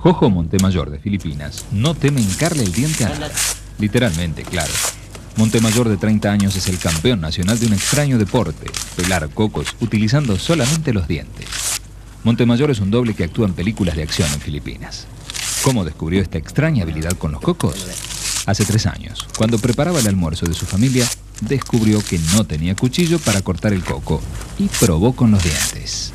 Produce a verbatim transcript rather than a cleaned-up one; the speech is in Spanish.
Jojo Montemayor de Filipinas no teme hincarle el diente a nada. Literalmente, claro. Montemayor de treinta años es el campeón nacional de un extraño deporte, pelar cocos utilizando solamente los dientes. Montemayor es un doble que actúa en películas de acción en Filipinas. ¿Cómo descubrió esta extraña habilidad con los cocos? Hace tres años, cuando preparaba el almuerzo de su familia, descubrió que no tenía cuchillo para cortar el coco y probó con los dientes.